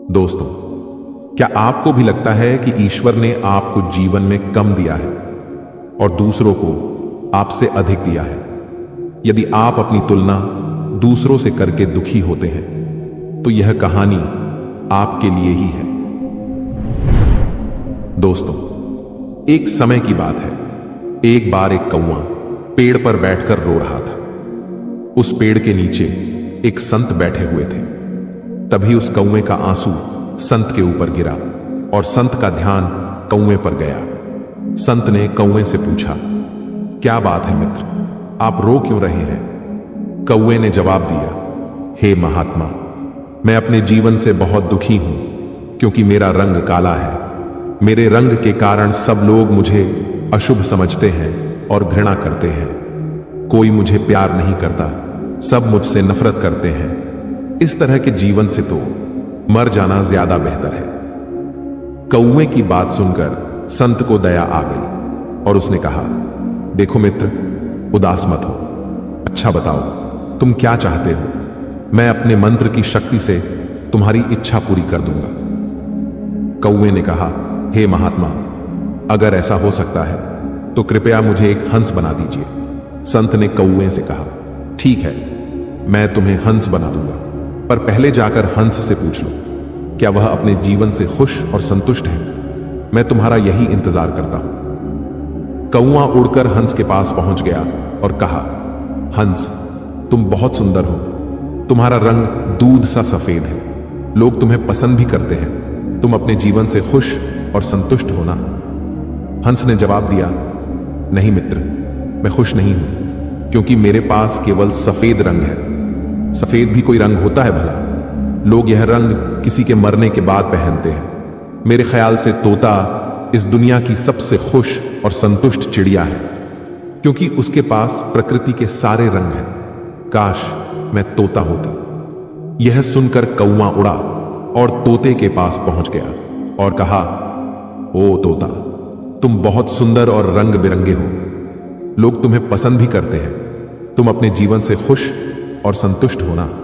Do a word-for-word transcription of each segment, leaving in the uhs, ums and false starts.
दोस्तों, क्या आपको भी लगता है कि ईश्वर ने आपको जीवन में कम दिया है और दूसरों को आपसे अधिक दिया है? यदि आप अपनी तुलना दूसरों से करके दुखी होते हैं तो यह कहानी आपके लिए ही है। दोस्तों, एक समय की बात है। एक बार एक कौवा पेड़ पर बैठकर रो रहा था। उस पेड़ के नीचे एक संत बैठे हुए थे। तभी उस कौवे का आंसू संत के ऊपर गिरा और संत का ध्यान कौवे पर गया। संत ने कौवे से पूछा, क्या बात है मित्र, आप रो क्यों रहे हैं? कौवे ने जवाब दिया, हे महात्मा, मैं अपने जीवन से बहुत दुखी हूं क्योंकि मेरा रंग काला है। मेरे रंग के कारण सब लोग मुझे अशुभ समझते हैं और घृणा करते हैं। कोई मुझे प्यार नहीं करता, सब मुझसे नफरत करते हैं। इस तरह के जीवन से तो मर जाना ज्यादा बेहतर है। कौवे की बात सुनकर संत को दया आ गई और उसने कहा, देखो मित्र, उदास मत हो। अच्छा बताओ, तुम क्या चाहते हो? मैं अपने मंत्र की शक्ति से तुम्हारी इच्छा पूरी कर दूंगा। कौवे ने कहा, हे महात्मा, अगर ऐसा हो सकता है तो कृपया मुझे एक हंस बना दीजिए। संत ने कौवे से कहा, ठीक है, मैं तुम्हें हंस बना दूंगा, पर पहले जाकर हंस से पूछ लो, क्या वह अपने जीवन से खुश और संतुष्ट है? मैं तुम्हारा यही इंतजार करता हूं। कौवा उड़कर हंस के पास पहुंच गया और कहा, हंस, तुम बहुत सुंदर हो। तुम्हारा रंग दूध सा सफेद है। लोग तुम्हें पसंद भी करते हैं। तुम अपने जीवन से खुश और संतुष्ट हो ना? हंस ने जवाब दिया, नहीं मित्र, मैं खुश नहीं हूं क्योंकि मेरे पास केवल सफेद रंग है। सफेद भी कोई रंग होता है भला? लोग यह रंग किसी के मरने के बाद पहनते हैं। मेरे ख्याल से तोता इस दुनिया की सबसे खुश और संतुष्ट चिड़िया है क्योंकि उसके पास प्रकृति के सारे रंग हैं। काश मैं तोता होती। यह सुनकर कौवा उड़ा और तोते के पास पहुंच गया और कहा, ओ तोता, तुम बहुत सुंदर और रंग बिरंगे हो। लोग तुम्हें पसंद भी करते हैं। तुम अपने जीवन से खुश और संतुष्ट हो ना?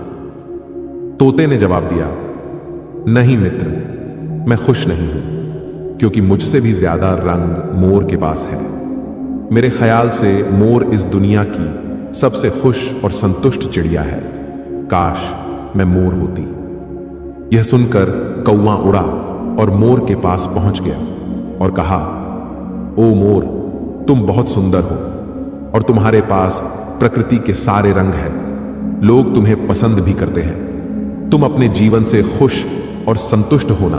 तोते ने जवाब दिया, नहीं मित्र, मैं खुश नहीं हूं क्योंकि मुझसे भी ज्यादा रंग मोर के पास है। मेरे ख्याल से मोर इस दुनिया की सबसे खुश और संतुष्ट चिड़िया है। काश मैं मोर होती। यह सुनकर कौवा उड़ा और मोर के पास पहुंच गया और कहा, ओ मोर, तुम बहुत सुंदर हो और तुम्हारे पास प्रकृति के सारे रंग हैं। लोग तुम्हें पसंद भी करते हैं। तुम अपने जीवन से खुश और संतुष्ट हो ना?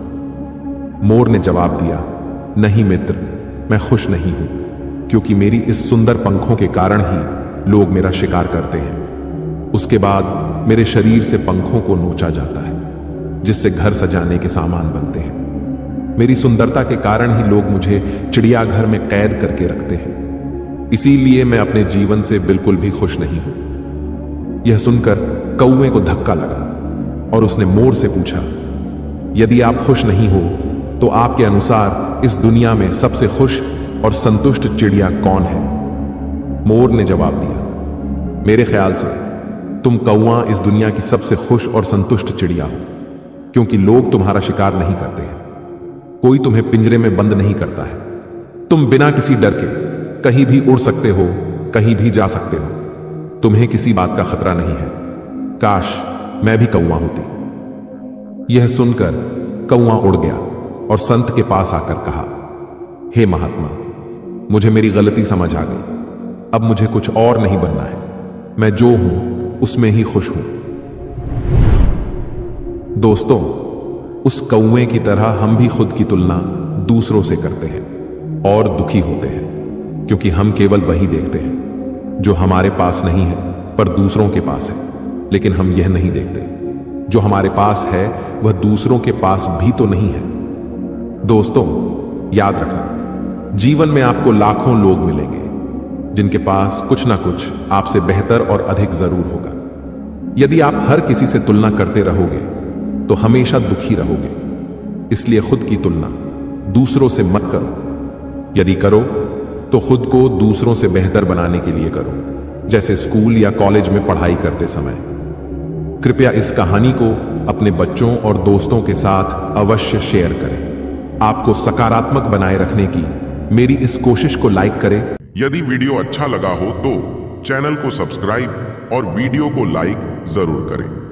मोर ने जवाब दिया, नहीं मित्र, मैं खुश नहीं हूं क्योंकि मेरी इस सुंदर पंखों के कारण ही लोग मेरा शिकार करते हैं। उसके बाद मेरे शरीर से पंखों को नोचा जाता है जिससे घर सजाने के सामान बनते हैं। मेरी सुंदरता के कारण ही लोग मुझे चिड़ियाघर में कैद करके रखते हैं। इसीलिए मैं अपने जीवन से बिल्कुल भी खुश नहीं हूं। यह सुनकर कौवे को धक्का लगा और उसने मोर से पूछा, यदि आप खुश नहीं हो तो आपके अनुसार इस दुनिया में सबसे खुश और संतुष्ट चिड़िया कौन है? मोर ने जवाब दिया, मेरे ख्याल से तुम कौवा इस दुनिया की सबसे खुश और संतुष्ट चिड़िया हो क्योंकि लोग तुम्हारा शिकार नहीं करते हैं। कोई तुम्हें पिंजरे में बंद नहीं करता है। तुम बिना किसी डर के कहीं भी उड़ सकते हो, कहीं भी जा सकते हो। तुम्हें किसी बात का खतरा नहीं है। काश मैं भी कौवा होती। यह सुनकर कौवा उड़ गया और संत के पास आकर कहा, हे महात्मा, मुझे मेरी गलती समझ आ गई। अब मुझे कुछ और नहीं बनना है। मैं जो हूं उसमें ही खुश हूं। दोस्तों, उस कौवे की तरह हम भी खुद की तुलना दूसरों से करते हैं और दुखी होते हैं क्योंकि हम केवल वही देखते हैं जो हमारे पास नहीं है पर दूसरों के पास है। लेकिन हम यह नहीं देखते, जो हमारे पास है वह दूसरों के पास भी तो नहीं है। दोस्तों, याद रखना, जीवन में आपको लाखों लोग मिलेंगे जिनके पास कुछ ना कुछ आपसे बेहतर और अधिक जरूर होगा। यदि आप हर किसी से तुलना करते रहोगे तो हमेशा दुखी रहोगे। इसलिए खुद की तुलना दूसरों से मत करो। यदि करो तो खुद को दूसरों से बेहतर बनाने के लिए करो, जैसे स्कूल या कॉलेज में पढ़ाई करते समय। कृपया इस कहानी को अपने बच्चों और दोस्तों के साथ अवश्य शेयर करें। आपको सकारात्मक बनाए रखने की मेरी इस कोशिश को लाइक करें। यदि वीडियो अच्छा लगा हो तो चैनल को सब्सक्राइब और वीडियो को लाइक जरूर करें।